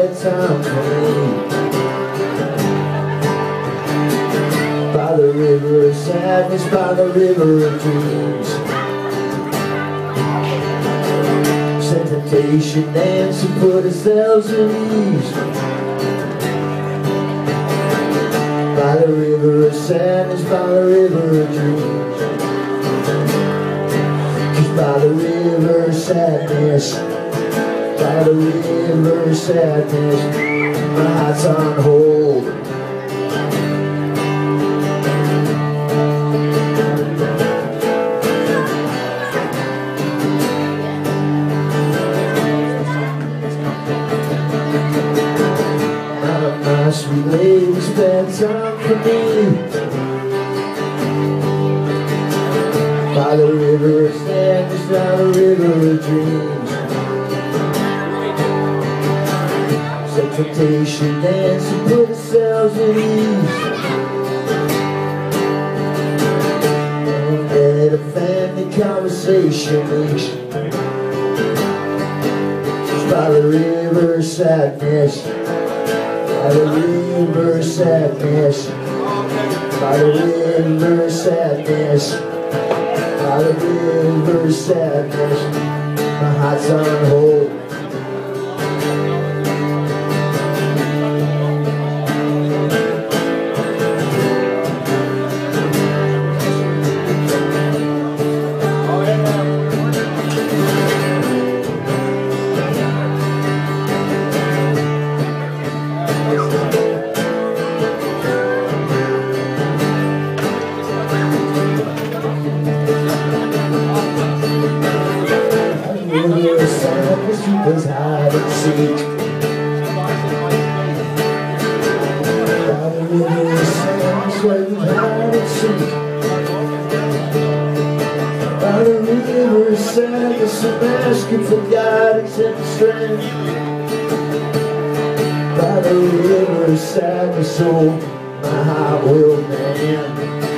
bedtime for me. By the river of sadness, by the river of dreams. Send temptation dance and put ourselves at ease. By the river of sadness, by the river of dreams. 'Cause by the river of sadness, by the river of sadness, my heart's on hold. My sweet lady's bedtime for me. By the river of sadness, by the river of dreams. Set temptation dance and put ourselves at ease. And let a family conversation reach. By the river of sadness, by the river of sadness, by the river of sadness, by the river of sadness, my heart's on hold. Sadness hide and seek. By the river of sadness, where you hide and seek. By the river of sadness, I'm asking for guidance and strength. By the river of sadness, oh, my heart will mend.